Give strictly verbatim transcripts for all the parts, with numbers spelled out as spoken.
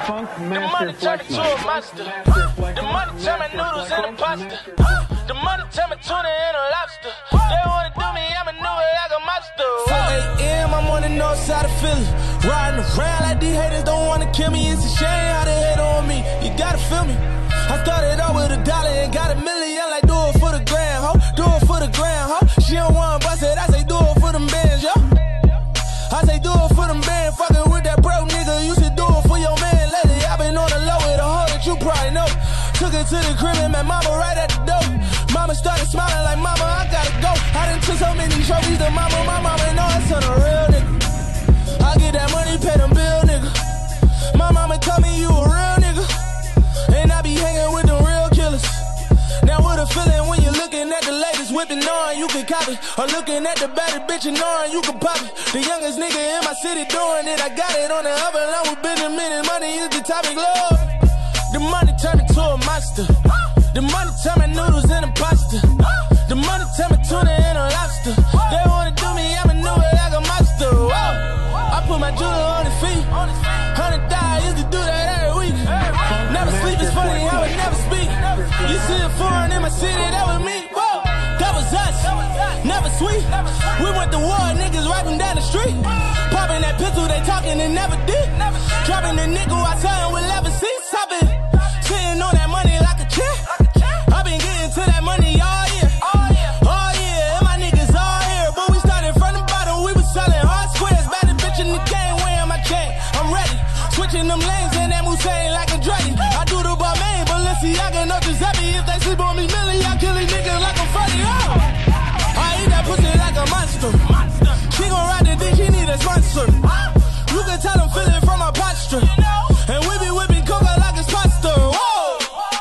Funk Master Flex Night. The money turn my noodles into pasta. The money turn my tuna into lobster. They wanna do me, I'm a new like a monster. four A M, I'm on the north side of Philly. Riding around like these haters don't wanna kill me. It's a shame how they hate on me. You gotta feel me. I started out with a dollar and got a million. Like do it for the gram, ho. Do it for the gram, ho. She don't wanna bust it, I say do it for them bands, yo. I say do it for them bands. Fucking with that broke nigga, you should do it for your man. Lately, I been on the low with a hoe that you probably know. Took it to the crib and met mama right at the door. Mama started smiling like, mama, I gotta go. I done took so many trophies to mama, my mama know it's on a real nigga. I get that money, pay them bill, nigga. My mama tell me you a real nigga. And I be hanging with them real killers. Now what a feeling when you're looking at the latest whipping, knowing you can copy. Or looking at the baddest bitch and knowing you can pop it. The youngest nigga in my city doing it. I got it on the other line with Benjamin, and money is the topic, love. The money turned me to a monster. The money turned my noodles into pasta. The money turned my tuna into lobster. They wanna do me, I'm a new like a monster. Whoa. I put my jeweler on his feet. Hundred dollars used to do that every week. Never sleep, it's funny how it never speak. You see a foreign in my city, that was me. Whoa. That was us, never sweet. We went to war, niggas rapping down the street. Popping that pistol, they talking and never did. Dropping the nickel, I tell them we'll never see. I've been sitting on that money like a chair. I've been getting to that money all year. All year, and my niggas all here. But we started from the bottom, we was selling hard squares. Baddest bitch in the game, wearing my chain. I'm ready. Switching them lanes and that Musain like a Dreddy. I do the bar main, but let's see, I can know Giuseppe. If they sleep on me, Millie, I kill these niggas like I'm funny. Oh. I eat that pussy like a monster. She gon' ride the dick, she need a sponsor. You can tell I'm feeling from my posture. And we be whipping coca like it's pasta. Whoa!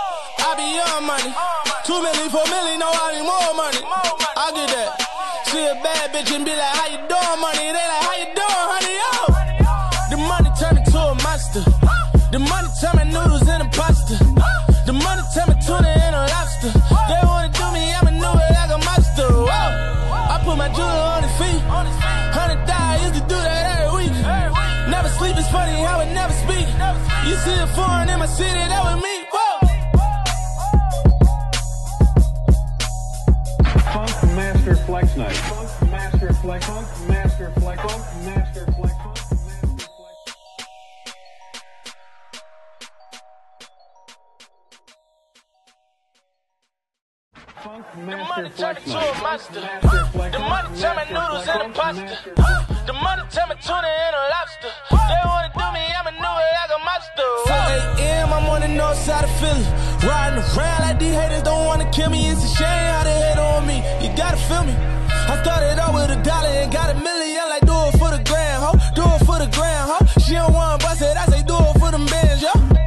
I be young money. Two million, four million, no, I need more money. I get that. See a bad bitch and be like, how you doing, money? They like, how you doing, honey? Oh! The money turn me to a monster. The money turn my noodles into pasta. The money turn my tuna into lobster. They wanna do me, I'm a new like a monster. Whoa! I put my jeweler on his feet. Hundred dollars used to do that every week. Never sleep, it's funny how it never speak. You see a foreign in my city, that was me. Whoa! Funk Master Flex Night. Funk Master Flex. Funk Master Flex. Funk Master Flex. Funk Master Flex Night. The money turn my noodles into pasta. The money turn my tuna into lobster. They wanna do me, I'm a new like a monster. four A M, I'm on the north side of Philly. Riding around like these haters don't wanna kill me. It's a shame how they hate on me. You gotta feel me. I started out with a dollar and got a million. Like do it for the gram, ho. Do it for the gram, ho. She don't wanna bust it, I say do it for them bands, yo.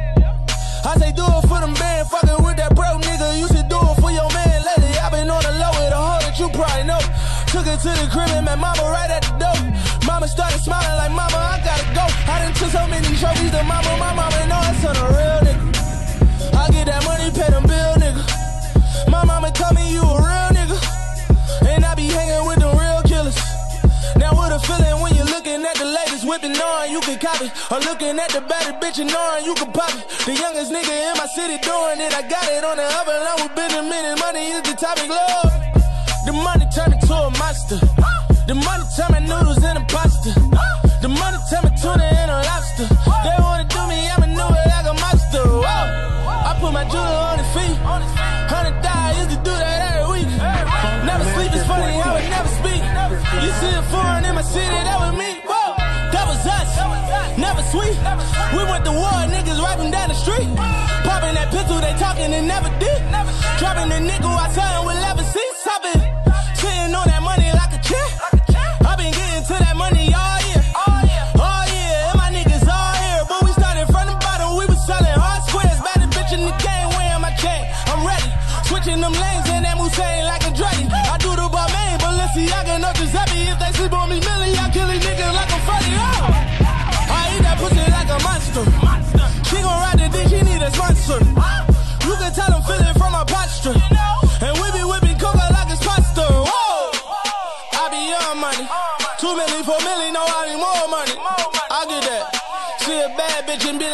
I say do it for them bands. Fucking with that broke nigga, you should do it for your man. Lately, I been on the low with a hoe that you probably know. Took it to the crib and met mama right at the door. Mama started smiling like, mama, I gotta go. I done took so many trophies to mama, my mama know it's on a real nigga. I get that money, pay them bill, nigga. My mama tell me you a real nigga. And I be hanging with them real killers. Now what a feeling when you're looking at the latest whipping, knowing you can copy. Or looking at the baddest bitch and knowing you can pop it. The youngest nigga in my city doing it. I got it on the other line with Benjamin, and money is the topic, love. The money turned me to a monster. The money turn my noodles into pasta. The money turn my tuna into lobster. They wanna do me, I'm a new like a monster. Whoa. I put my jeweler on his feet. Hundred dollars used to do that every week. Never sleep, it's funny how it never speak. You see a foreign in my city, that was me. Whoa. That was us, never sweet. We went to war, niggas rapping down the street. Popping that pistol, they talking and never did. Dropping the nickel, I tell them we'll never see. I've been sitting on that money like a chair. I've been getting to that money all year. All year, and my niggas all here. But we started from the bottom, we was selling hard squares. Baddest bitch in the game, wearing my chain. I'm ready. Switching them lanes and that Musain like a Dreddy. I do the bar main, but let's see, I can know Giuseppe. If they sleep on me, Millie, I kill these niggas like I'm funny. Oh. I eat that pussy like a monster. She gon' ride the dick, she need a sponsor. You can tell I'm feeling from my posture. And we be whipping coca like it's pasta.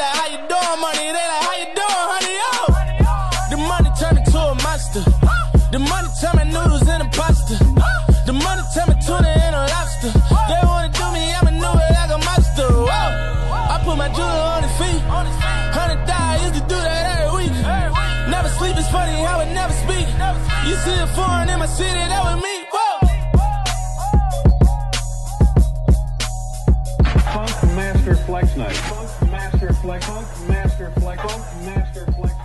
like, how you doing, money? They like, how you doing, honey? Yo! The money turned me to a monster. The money turned me noodles and a pasta. The money turned me tuna and a lobster. They wanna do me, I'ma do it like a monster. Whoa. I put my jeweler on his feet. Hundred thousand, used to do that every week. Never sleep, it's funny how it never speak. You see a foreign in my city, that was me. Whoa. Funk Master Flex Night. Funk Master Flex. Funk Master Flex. Funk Master Flex.